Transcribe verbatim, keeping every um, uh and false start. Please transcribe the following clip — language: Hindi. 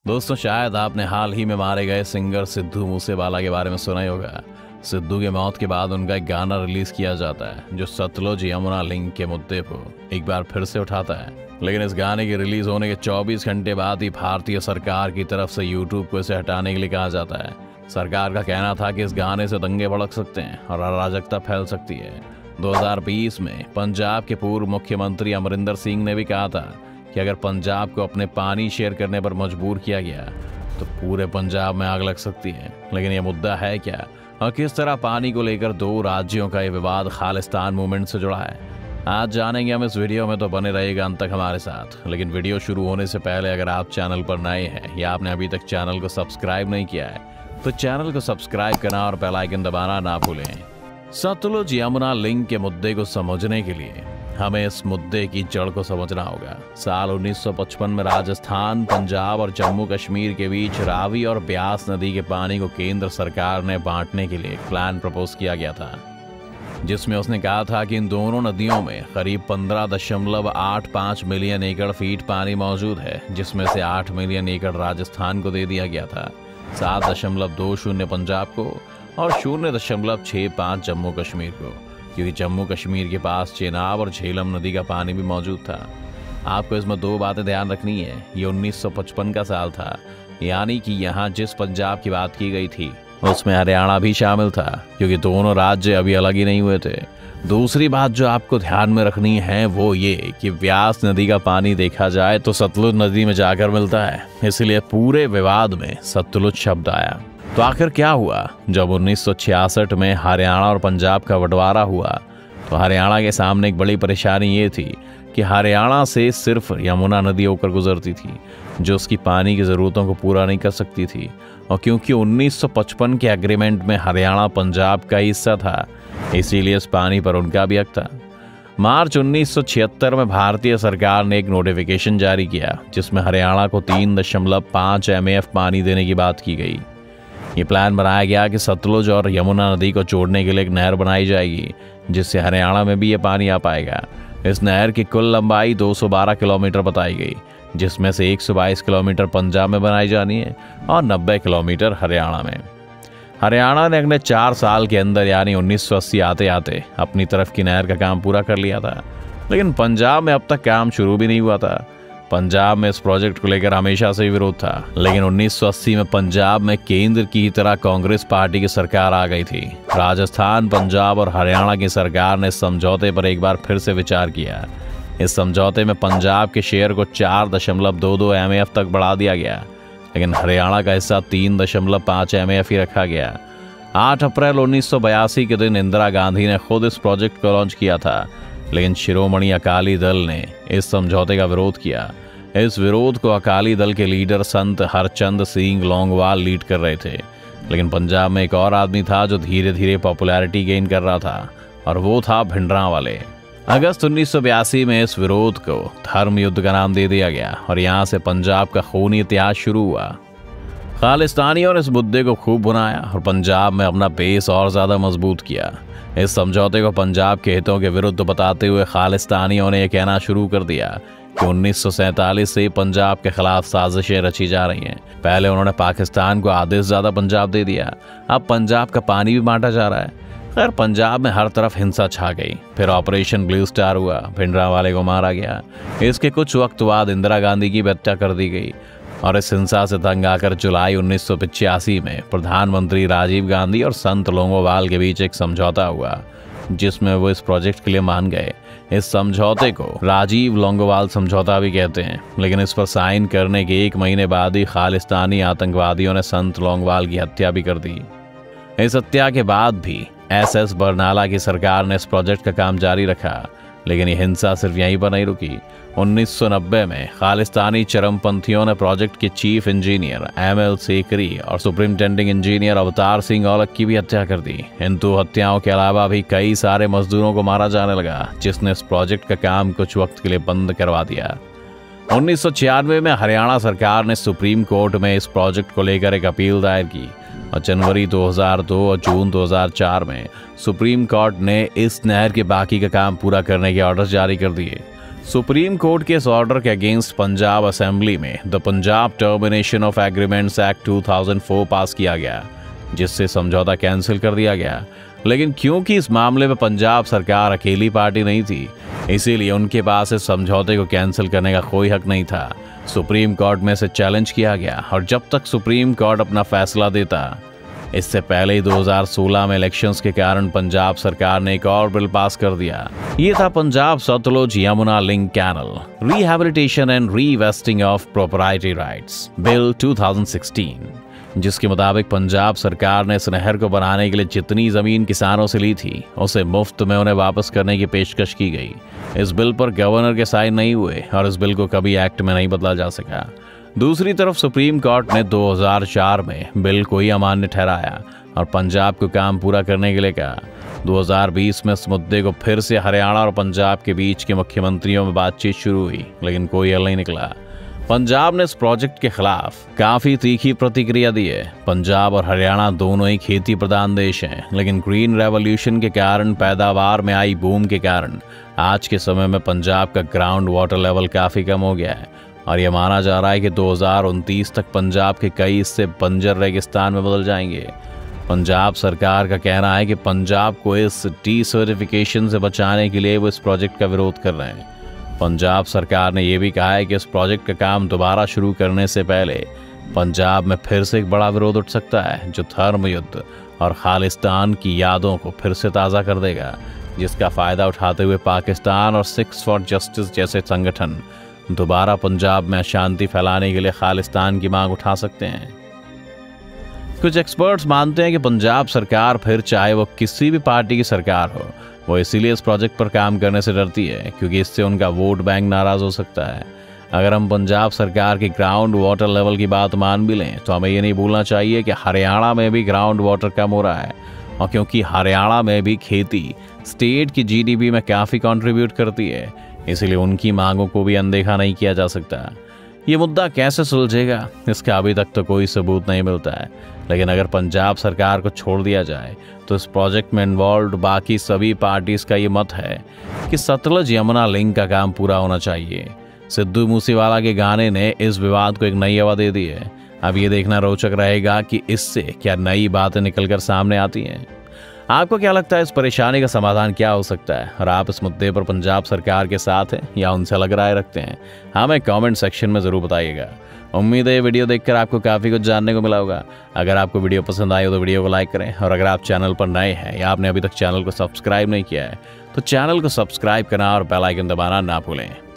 दोस्तों, शायद आपने हाल ही में मारे गए सिंगर सिद्धू मूसेवाला के बारे में सुना ही होगा। सिद्धू की मौत के बाद उनका एक गाना रिलीज किया जाता है जो सतलुज यमुना लिंक के मुद्दे को एक बार फिर से उठाता है। लेकिन इस गाने के रिलीज होने के चौबीस घंटे बाद ही भारतीय सरकार की तरफ से यूट्यूब को इसे हटाने के लिए कहा जाता है। सरकार का कहना था कि इस गाने से दंगे भड़क सकते हैं और अराजकता फैल सकती है। दो हज़ार बीस में पंजाब के पूर्व मुख्यमंत्री अमरिंदर सिंह ने भी कहा था कि अगर पंजाब को अपने पानी शेयर करने पर मजबूर किया गया तो पूरे पंजाब में आग लग सकती है। लेकिन यह मुद्दा है क्या और किस तरह पानी को लेकर दो राज्यों का ये विवाद खालिस्तान मूवमेंट से जुड़ा है, आज जानेंगे हम इस वीडियो में। तो बने रहेगा अंत तक हमारे साथ। लेकिन वीडियो शुरू होने से पहले अगर आप चैनल पर नए हैं या आपने अभी तक चैनल को सब्सक्राइब नहीं किया है तो चैनल को सब्सक्राइब करना और बेल आइकन दबाना ना भूलें। सतलुज यमुना लिंक के मुद्दे को समझने के लिए हमें इस मुद्दे की जड़ को समझना होगा। साल उन्नीस सौ पचपन में राजस्थान, पंजाब और जम्मू कश्मीर के बीच रावी और ब्यास नदी के पानी को केंद्र सरकार ने बांटने के लिए एक प्लान प्रपोज किया गया था, जिसमें उसने कहा था कि इन दोनों नदियों में करीब पंद्रह दशमलव आठ पाँच मिलियन एकड़ फीट पानी मौजूद है, जिसमें से आठ मिलियन एकड़ राजस्थान को दे दिया गया था, सात दशमलव दो शून्य पंजाब को और शून्य दशमलव छः पाँच जम्मू कश्मीर को, क्योंकि जम्मू कश्मीर के पास चेनाब और झेलम नदी का पानी भी मौजूद था। आपको इसमें दो बातें ध्यान रखनी है। ये उन्नीस सौ पचपन का साल था, यानी कि यहाँ जिस पंजाब की बात की गई थी उसमें हरियाणा भी शामिल था, क्योंकि दोनों राज्य अभी अलग ही नहीं हुए थे। दूसरी बात जो आपको ध्यान में रखनी है वो ये कि ब्यास नदी का पानी देखा जाए तो सतलुज नदी में जाकर मिलता है, इसलिए पूरे विवाद में सतलुज शब्द आया। तो आखिर क्या हुआ? जब उन्नीस सौ छियासठ में हरियाणा और पंजाब का बंटवारा हुआ तो हरियाणा के सामने एक बड़ी परेशानी ये थी कि हरियाणा से सिर्फ यमुना नदी होकर गुजरती थी, जो उसकी पानी की ज़रूरतों को पूरा नहीं कर सकती थी। और क्योंकि उन्नीस सौ पचपन के एग्रीमेंट में हरियाणा पंजाब का हिस्सा था, इसीलिए इस पानी पर उनका भी हक था। मार्च उन्नीस सौ छिहत्तर में भारतीय सरकार ने एक नोटिफिकेशन जारी किया, जिसमें हरियाणा को तीन दशमलव पाँच एम एफ पानी देने की बात की गई। ये प्लान बनाया गया कि सतलुज और यमुना नदी को जोड़ने के लिए एक नहर बनाई जाएगी, जिससे हरियाणा में भी ये पानी आ पाएगा। इस नहर की कुल लंबाई दो सौ बारह किलोमीटर बताई गई, जिसमें से एक सौ बाईस किलोमीटर पंजाब में बनाई जानी है और नब्बे किलोमीटर हरियाणा में। हरियाणा ने अगले चार साल के अंदर यानी उन्नीस सौ अस्सी आते आते अपनी तरफ की नहर का काम पूरा कर लिया था। लेकिन पंजाब में अब तक काम शुरू भी नहीं हुआ था। पंजाब में इस प्रोजेक्ट को लेकर हमेशा से ही विरोध था, लेकिन उन्नीस सौ अस्सी में पंजाब में केंद्र की तरह कांग्रेस पार्टी की सरकार आ गई थी। राजस्थान, पंजाब और हरियाणा की सरकार ने इस समझौते पर एक बार फिर से विचार किया। इस समझौते में पंजाब के शेयर को चार दशमलव दो दो एम एफ तक बढ़ा दिया गया, लेकिन हरियाणा का हिस्सा तीन दशमलव पाँच एम एफ ही रखा गया। आठ अप्रैल उन्नीस सौ बयासी के दिन इंदिरा गांधी ने खुद इस प्रोजेक्ट को लॉन्च किया था, लेकिन शिरोमणि अकाली दल ने इस समझौते का विरोध किया। इस विरोध को अकाली दल के लीडर संत हरचंद सिंह लौंगोवाल लीड कर रहे थे। लेकिन पंजाब में एक और आदमी था जो धीरे धीरे पॉपुलैरिटी गेन कर रहा था, और वो था भिंडरांवाले। अगस्त उन्नीस सौ बयासी में इस विरोध को धर्म युद्ध का नाम दे दिया गया और यहाँ से पंजाब का खूनी इतिहास शुरू हुआ। खालिस्तानियों ने इस मुद्दे को खूब भुनाया और पंजाब में अपना बेस और ज़्यादा मजबूत किया। इस समझौते को पंजाब के हितों के विरुद्ध बताते हुए खालिस्तानियों ने यह कहना शुरू कर दिया कि उन्नीस सौ सैंतालीस से पंजाब के खिलाफ साजिशें रची जा रही हैं। पहले उन्होंने पाकिस्तान को आधे से ज़्यादा पंजाब दे दिया, अब पंजाब का पानी भी बांटा जा रहा है। खैर, पंजाब में हर तरफ हिंसा छा गई। फिर ऑपरेशन ब्लू स्टार हुआ, भिंडरांवाले को मारा गया। इसके कुछ वक्त बाद इंदिरा गांधी की भी हत्या कर दी गई और इस हिंसा से तंग आकर जुलाई उन्नीस सौ पचासी में प्रधानमंत्री राजीव गांधी और संत लोंगोवाल के बीच एक समझौता हुआ, जिसमें वो इस प्रोजेक्ट के लिए मान गए। इस समझौते को राजीव लोंगोवाल समझौता भी कहते हैं। लेकिन इस पर साइन करने के एक महीने बाद ही खालिस्तानी आतंकवादियों ने संत लोंगोवाल की हत्या भी कर दी। इस हत्या के बाद भी एस एस बरनाला की सरकार ने इस प्रोजेक्ट का काम जारी रखा, लेकिन ये हिंसा सिर्फ यहीं पर नहीं रुकी। उन्नीस सौ नब्बे में खालिस्तानी चरमपंथियों ने प्रोजेक्ट के chief engineer M L Sekri और सुपरिंटेंडिंग इंजीनियर अवतार सिंह औलख की भी हत्या कर दी। इन दो हत्याओं के अलावा भी कई सारे मजदूरों को मारा जाने लगा, जिसने इस प्रोजेक्ट का काम कुछ वक्त के लिए बंद करवा दिया। उन्नीस सौ छियानवे में हरियाणा सरकार ने सुप्रीम कोर्ट में इस प्रोजेक्ट को लेकर एक अपील दायर की और जनवरी दो हज़ार दो और जून दो हज़ार चार में सुप्रीम कोर्ट ने इस नहर के बाकी का काम पूरा करने के ऑर्डर जारी कर दिए। सुप्रीम कोर्ट के इस ऑर्डर के अगेंस्ट पंजाब असेंबली में the Punjab termination of agreements act दो हज़ार चार पास किया गया, जिससे समझौता कैंसिल कर दिया गया। लेकिन क्योंकि इस मामले में पंजाब सरकार अकेली पार्टी नहीं थी, इसीलिए उनके पास इस समझौते को कैंसिल करने का कोई हक नहीं था। सुप्रीम कोर्ट में से चैलेंज किया गया और जब तक सुप्रीम कोर्ट अपना फैसला देता, इससे पहले ही दो हज़ार सोलह में इलेक्शंस के कारण पंजाब सरकार ने एक और बिल पास कर दिया। ये था Punjab Sutlej Yamuna link canal rehabilitation and revesting of proprietary rights bill दो हज़ार सोलह, जिसके मुताबिक पंजाब सरकार ने इस नहर को बनाने के लिए जितनी जमीन किसानों से ली थी, उसे मुफ्त में उन्हें वापस करने की पेशकश की गई। इस बिल पर गवर्नर के साइन नहीं हुए और इस बिल को कभी एक्ट में नहीं बदला जा सका। दूसरी तरफ सुप्रीम कोर्ट ने दो हज़ार चार में बिल को ही अमान्य ठहराया और पंजाब को काम पूरा करने के लिए कहा। दो हज़ार बीस में इस मुद्दे को फिर से हरियाणा और पंजाब के बीच के मुख्यमंत्रियों में बातचीत शुरू हुई, लेकिन कोई हल नहीं निकला। पंजाब ने इस प्रोजेक्ट के खिलाफ काफी तीखी प्रतिक्रिया दी है। पंजाब और हरियाणा दोनों ही खेती प्रधान देश हैं, लेकिन ग्रीन रेवोल्यूशन के कारण पैदावार में आई बूम के कारण आज के समय में पंजाब का ग्राउंड वाटर लेवल काफी कम हो गया है और यह माना जा रहा है कि दो हज़ार उनतीस तक पंजाब के कई हिस्से बंजर रेगिस्तान में बदल जाएंगे। पंजाब सरकार का कहना है कि पंजाब को इस टी सर्टिफिकेशन से बचाने के लिए वो इस प्रोजेक्ट का विरोध कर रहे हैं। पंजाब सरकार ने यह भी कहा है कि इस प्रोजेक्ट का काम दोबारा शुरू करने से पहले पंजाब में फिर से एक बड़ा विरोध उठ सकता है, जो धर्म युद्ध और खालिस्तान की यादों को फिर से ताज़ा कर देगा, जिसका फायदा उठाते हुए पाकिस्तान और सिक्स फॉर जस्टिस जैसे संगठन दोबारा पंजाब में अशांति फैलाने के लिए खालिस्तान की मांग उठा सकते हैं। कुछ एक्सपर्ट्स मानते हैं कि पंजाब सरकार, फिर चाहे वो किसी भी पार्टी की सरकार हो, वो इसीलिए इस प्रोजेक्ट पर काम करने से डरती है क्योंकि इससे उनका वोट बैंक नाराज हो सकता है। अगर हम पंजाब सरकार की ग्राउंड वाटर लेवल की बात मान भी लें, तो हमें ये नहीं भूलना चाहिए कि हरियाणा में भी ग्राउंड वाटर कम हो रहा है, और क्योंकि हरियाणा में भी खेती स्टेट की जीडीपी में काफ़ी कंट्रीब्यूट करती है, इसलिए उनकी मांगों को भी अनदेखा नहीं किया जा सकता। ये मुद्दा कैसे सुलझेगा, इसका अभी तक तो कोई सबूत नहीं मिलता है, लेकिन अगर पंजाब सरकार को छोड़ दिया जाए तो इस प्रोजेक्ट में इन्वॉल्व बाकी सभी पार्टीज का ये मत है कि सतलुज यमुना लिंक का काम पूरा होना चाहिए। सिद्धू मूसेवाला के गाने ने इस विवाद को एक नई हवा दे दी है। अब ये देखना रोचक रहेगा कि इससे क्या नई बातें निकलकर सामने आती हैं। आपको क्या लगता है, इस परेशानी का समाधान क्या हो सकता है, और आप इस मुद्दे पर पंजाब सरकार के साथ हैं या उनसे अलग राय रखते हैं? हमें कमेंट सेक्शन में ज़रूर बताइएगा। उम्मीद है ये वीडियो देखकर आपको काफ़ी कुछ जानने को मिला होगा। अगर आपको वीडियो पसंद आई हो तो वीडियो को लाइक करें, और अगर आप चैनल पर नए हैं या आपने अभी तक चैनल को सब्सक्राइब नहीं किया है तो चैनल को सब्सक्राइब करना और बेल आइकन दबाना ना भूलें।